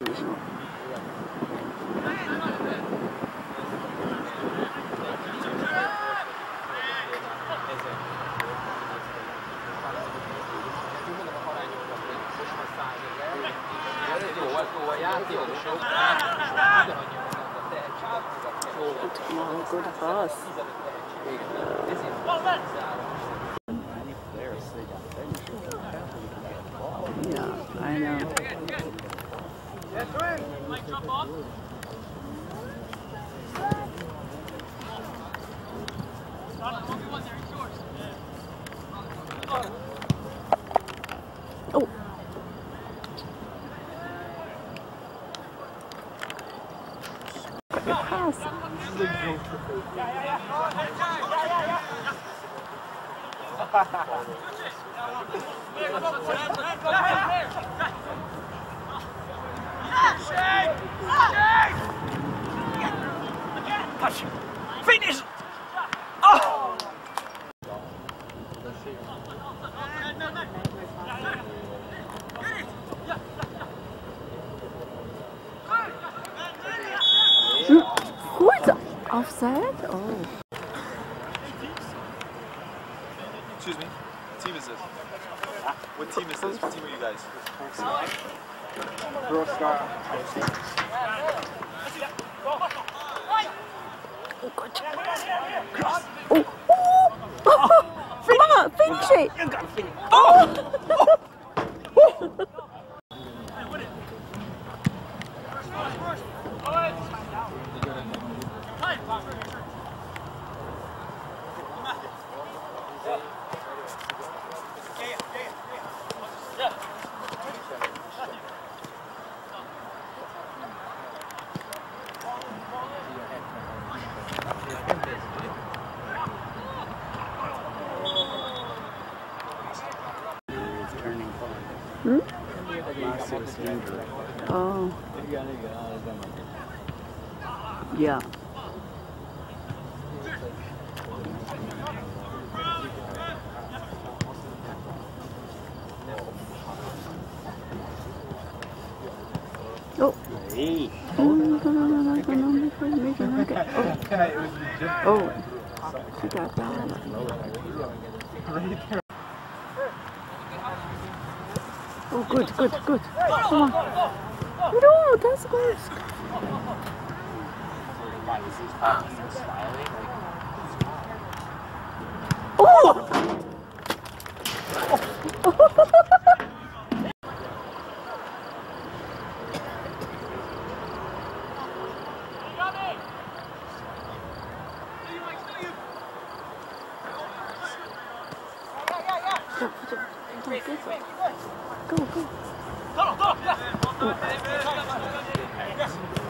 Wow, good pass. Yeah, I know. Oh. Good pass. Finish! Oh! What? Offside? Oh. Excuse me. What team is this? What team is this? What team are you guys? Girl Star. Oh, good. Cross. Oh. Oh. Come on, finish it. You gotta finish. Oh. Hmm? Oh. Yeah. Oh. Hey. Oh. She got that. Oh, good, good, good. Come on. No, that's good. Oh! Go, go.